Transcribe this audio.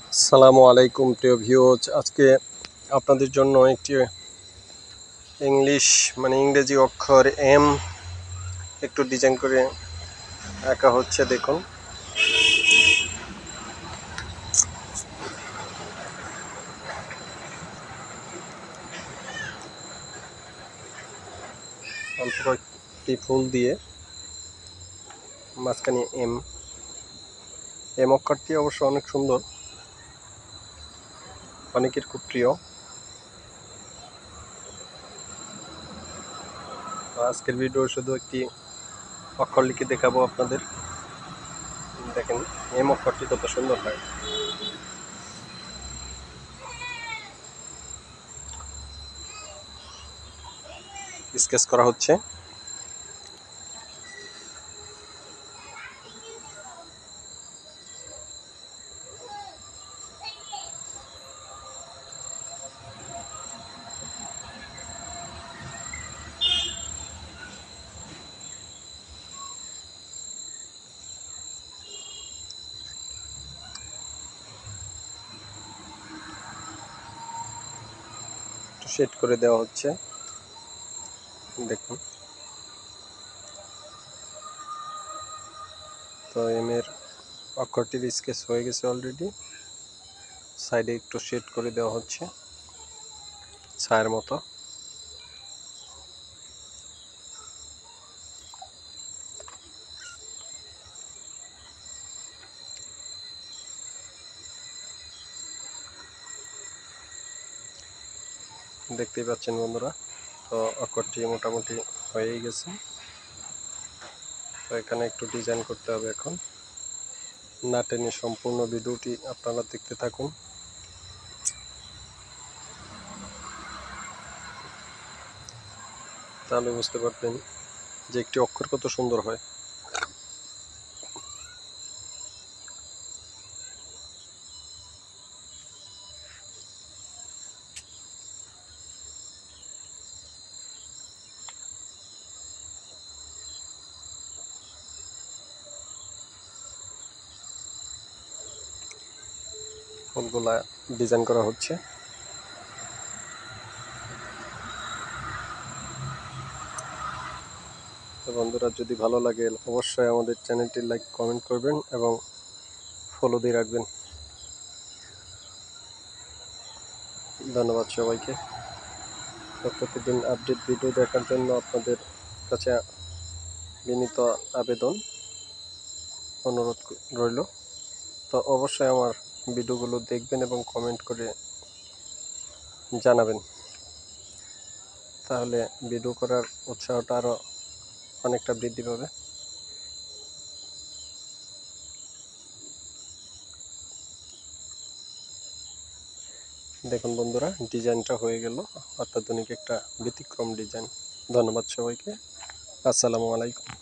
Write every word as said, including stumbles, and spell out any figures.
আসসালামু আলাইকুম প্রিয় ভিউয়ার্স, আজকে আপনাদের জন্য একটি ইংলিশ মানে ইংরেজি অক্ষর এম একটু ডিজাইন করে আঁকা হচ্ছে। দেখুন, অল্প কয়েকটি ফুল দিয়ে মাঝখানে এম এম অক্ষরটি অবশ্য অনেক সুন্দর, অনেকের খুব প্রিয়। আজকের ভিডিও শুধু একটি অক্ষর লিখে দেখাবো আপনাদের। দেখেন এম অক্ষরটি কত সুন্দর হয়। স্কেচ করা হচ্ছে। শেড করে দেওয়া হচ্ছে। দেখুন, তো এম এর অক্ষরটির স্কেচ হয়ে গেছে অলরেডি। সাইডে একটু শেড করে দেওয়া হচ্ছে ছায়ের মতো। দেখতেই পাচ্ছেন বন্ধুরা, তো অক্ষরটি মোটামুটি হয়েই গেছে। তো এখানে একটু ডিজাইন করতে হবে। এখন না টেনে সম্পূর্ণ ভিডিওটি আপনারা দেখতে থাকুন, তাহলে বুঝতে পারবেন যে একটি অক্ষর কত সুন্দর হয়। ফুলগুলা ডিজাইন করা হচ্ছে। তো বন্ধুরা, যদি ভালো লাগে অবশ্যই আমাদের চ্যানেলটি লাইক কমেন্ট করবেন এবং ফলো দিয়ে রাখবেন। ধন্যবাদ সবাইকে। তো প্রতিদিন আপডেট ভিডিও দেখার জন্য আপনাদের কাছে বিনীত আবেদন, অনুরোধ রইল। তো অবশ্যই আমার ভিডিওগুলো দেখবেন এবং কমেন্ট করে জানাবেন, তাহলে ভিডিও করার উৎসাহটা আরও অনেকটা বৃদ্ধি পাবে। দেখুন বন্ধুরা, ডিজাইনটা হয়ে গেল, অত্যাধুনিক একটা ব্যতিক্রম ডিজাইন। ধন্যবাদ সবাইকে। আসসালামু আলাইকুম।